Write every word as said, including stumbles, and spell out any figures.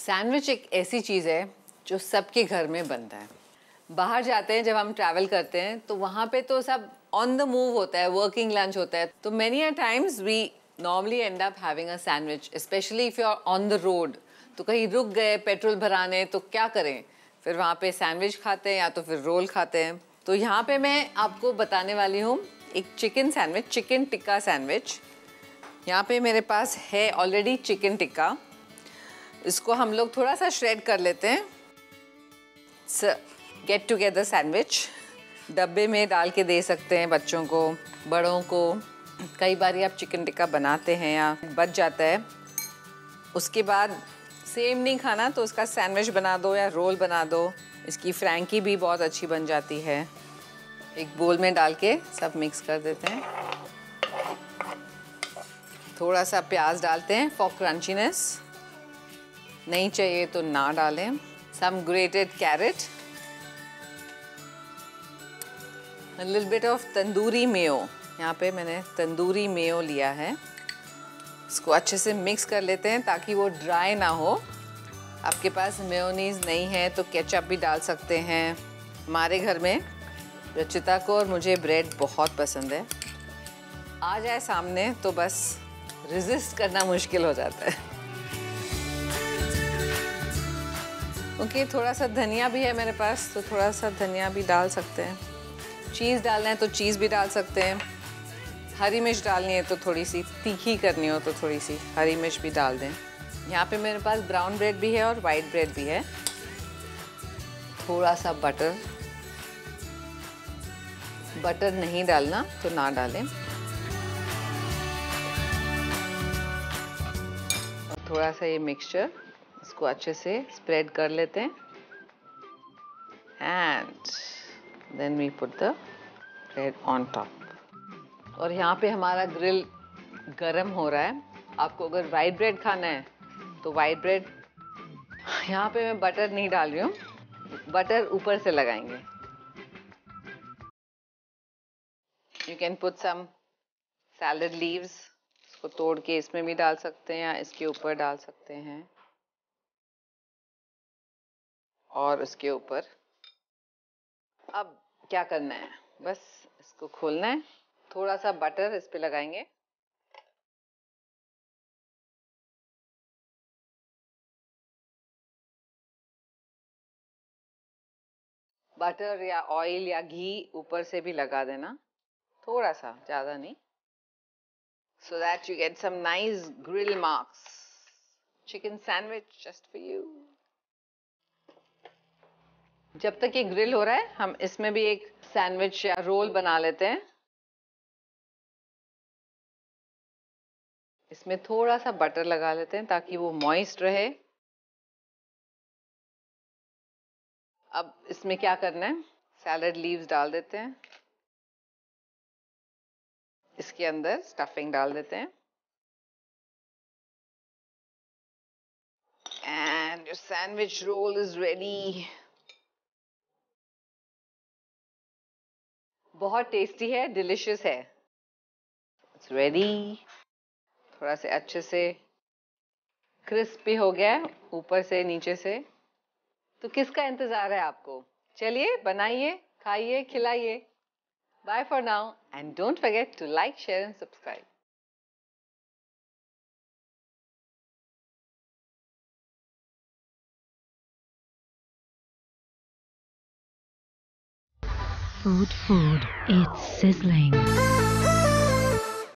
Sandwich एक ऐसी चीज़ है जो सबके घर में बनता है। बाहर जाते हैं जब हम ट्रैवल करते हैं तो वहाँ पे तो सब ऑन द मूव होता है, वर्किंग लंच होता है, तो many a times we normally end up having a sandwich, specially if you are on the road. तो कहीं रुक गए पेट्रोल भराने तो क्या करें, फिर वहाँ पे सैंडविच खाते हैं या तो फिर रोल खाते हैं। तो यहाँ पे मैं आपको बताने वाली हूँ एक chicken sandwich, chicken tikka sandwich. यहाँ पे मेरे पास है ऑलरेडी चिकन टिक्का। इसको हम लोग थोड़ा सा श्रेड कर लेते हैं। गेट टुगेदर सैंडविच डब्बे में डाल के दे सकते हैं बच्चों को, बड़ों को। कई बार आप चिकन टिक्का बनाते हैं या बच जाता है, उसके बाद सेम नहीं खाना तो उसका सैंडविच बना दो या रोल बना दो। इसकी फ्रैंकी भी बहुत अच्छी बन जाती है। एक बोल में डाल के सब मिक्स कर देते हैं। थोड़ा सा प्याज डालते हैं फॉर क्रंचीनेस, नहीं चाहिए तो ना डालें। Some grated carrot, a little bit of tandoori mayo. यहाँ पे मैंने तंदूरी मेयो लिया है। इसको अच्छे से मिक्स कर लेते हैं ताकि वो ड्राई ना हो। आपके पास मेयोनीज नहीं है तो केचप भी डाल सकते हैं। हमारे घर में रचिता को और मुझे ब्रेड बहुत पसंद है। आ जाए सामने तो बस रेजिस्ट करना मुश्किल हो जाता है। ओके okay, थोड़ा सा धनिया भी है मेरे पास तो थोड़ा सा धनिया भी डाल सकते हैं। चीज़ डालना है तो चीज़ भी डाल सकते हैं। हरी मिर्च डालनी है तो थोड़ी सी तीखी करनी हो तो थोड़ी सी हरी मिर्च भी डाल दें। यहाँ पे मेरे पास ब्राउन ब्रेड भी है और वाइट ब्रेड भी है। थोड़ा सा बटर, बटर नहीं डालना तो ना डालें। और थोड़ा सा ये मिक्सचर इसको अच्छे से स्प्रेड कर लेते हैं and then we put the bread on top. और यहाँ पे हमारा ग्रिल गरम हो रहा है। आपको अगर वाइट ब्रेड खाना है तो वाइट ब्रेड, यहाँ पे मैं बटर नहीं डाल रही हूँ, बटर ऊपर से लगाएंगे। You can put some salad leaves, इसको तोड़ के इसमें भी डाल सकते हैं या इसके ऊपर डाल सकते हैं। और उसके ऊपर अब क्या करना है, बस इसको खोलना है। थोड़ा सा बटर इस पे लगाएंगे। बटर या ऑयल या घी ऊपर से भी लगा देना, थोड़ा सा, ज़्यादा नहीं, so that you get some nice grill marks. Chicken sandwich just for you. जब तक ये ग्रिल हो रहा है हम इसमें भी एक सैंडविच या रोल बना लेते हैं। इसमें थोड़ा सा बटर लगा लेते हैं ताकि वो मॉइस्ट रहे। अब इसमें क्या करना है, सैलड लीव्स डाल देते हैं, इसके अंदर स्टफिंग डाल देते हैं and your sandwich roll is ready. बहुत टेस्टी है, डिलिशियस है, इट्स रेडी। थोड़ा से अच्छे से क्रिस्पी हो गया है ऊपर से नीचे से, तो किसका इंतजार है आपको? चलिए बनाइए, खाइए, खिलाइए। Bye for now and don't forget to like, share and subscribe. Food, food, it's sizzling.